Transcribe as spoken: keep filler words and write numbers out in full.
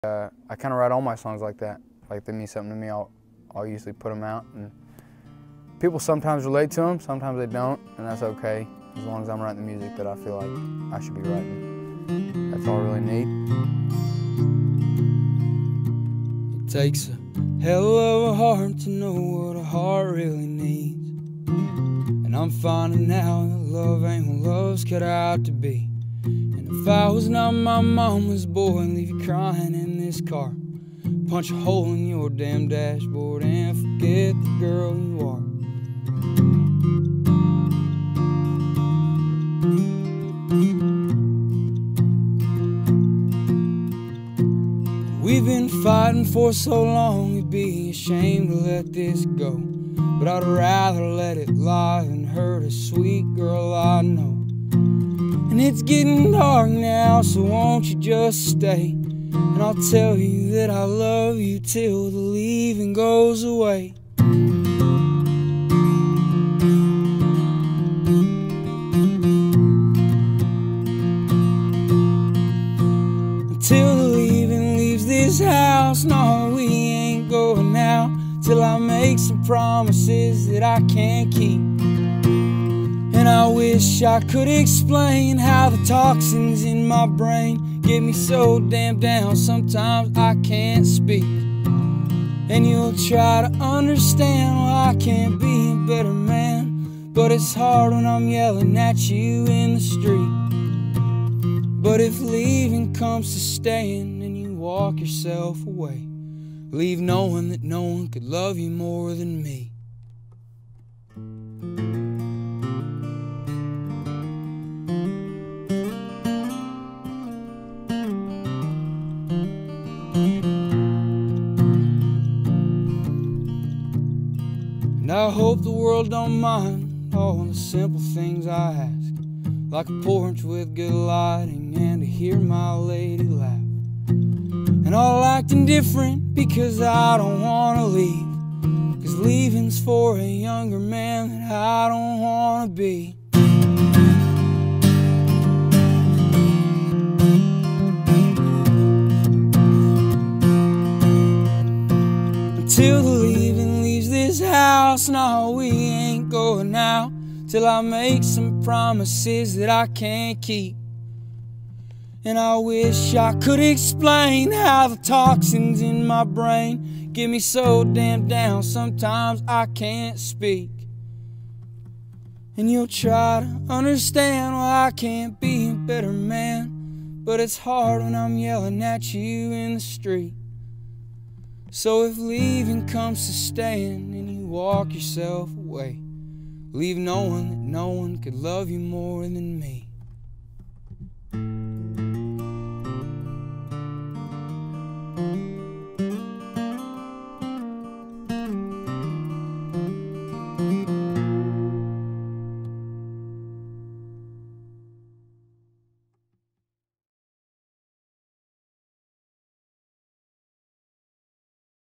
Uh, I kind of write all my songs like that. Like they mean something to me, I'll, I'll usually put them out. And people sometimes relate to them, sometimes they don't, and that's okay, as long as I'm writing the music that I feel like I should be writing. That's all I really need. It takes a hell of a heart to know what a heart really needs. And I'm finding now that love ain't what love's cut out to be. And if I was not my mama's boy, leave you crying in this car, punch a hole in your damn dashboard and forget the girl you are. We've been fighting for so long, it'd be a shame to let this go. But I'd rather let it lie than hurt a sweet girl I know. And it's getting dark now, so won't you just stay? And I'll tell you that I love you till the leaving goes away. Until the leaving leaves this house, no, we ain't going out till I make some promises that I can't keep. And I wish I could explain how the toxins in my brain get me so damn down sometimes I can't speak. And you'll try to understand why I can't be a better man, but it's hard when I'm yelling at you in the street. But if leaving comes to staying and you walk yourself away, leave knowing that no one could love you more than me. And I hope the world don't mind all the simple things I ask, like a porch with good lighting and to hear my lady laugh. And all acting different because I don't want to leave, cause leaving's for a younger man that I don't want to be. Until the leaving leaves this house, no, we ain't going out till I make some promises that I can't keep. And I wish I could explain how the toxins in my brain get me so damn down sometimes I can't speak. And you'll try to understand why I can't be a better man, but it's hard when I'm yelling at you in the street. So if leaving comes to staying and you walk yourself away, leave knowing that no one could love you more than me.